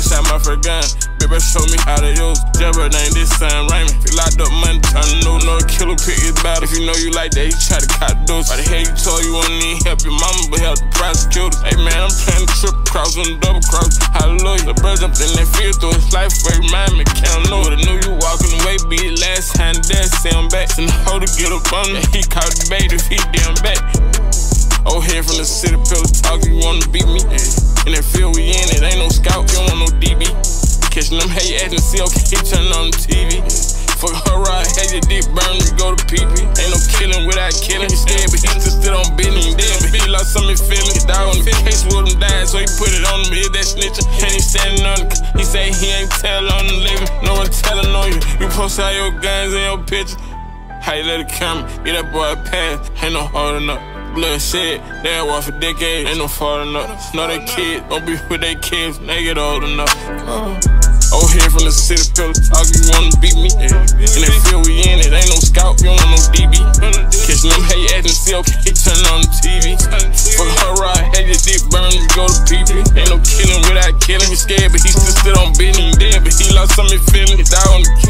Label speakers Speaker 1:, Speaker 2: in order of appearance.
Speaker 1: shot my first gun. Baby, show me how to use. Jabber name this Sam Raymond. Feel locked up money, tryna know. No killer pick his battle. If you know you like that, he try to cop dose. Why the hell you told you wouldn't need help your mama, but help the prosecutors? Hey man, I'm trying to trip across on the double cross. Hallelujah. The brother jumped in that field through his life, where remind me, can't know. Would've knew you walking away, be the last time that say I'm back. Send the hoe to get up on me. He caught the bait if he damn back. Old head from the city, pillow talk, you wanna beat me? In that field we in, it ain't no scout, you don't want no DB. Catching them, hey, you acting see, okay, he turning on the TV. Fuck her ride, had your dick burn, we go to PP. Ain't no killing without killing. He scared, but he just still on business. He dead, but he lost some of his feelings. His dog on the case with him died, so he put it on him. He that snitching, and he standing on it. He say he ain't tell on the living. No one telling on you. You post all your guns in your pictures. How you let it come? Get that boy a pass. Ain't no holding up. Bloodshed, they had walked for decades. Ain't no falling up. Know they kids, don't be with they kids. They get old enough. Old head from the city, pillow talk, you wanna beat me? In that field we in, it ain't no scout, you don't want no DB. Catching them, hey, you acting see, okay, he turning on the TV. Fuck her ride, had your dick burn, we go to PP. Ain't no killing without killing. He scared, but he still on business. He dead, but he lost some of his feelings. His dog on the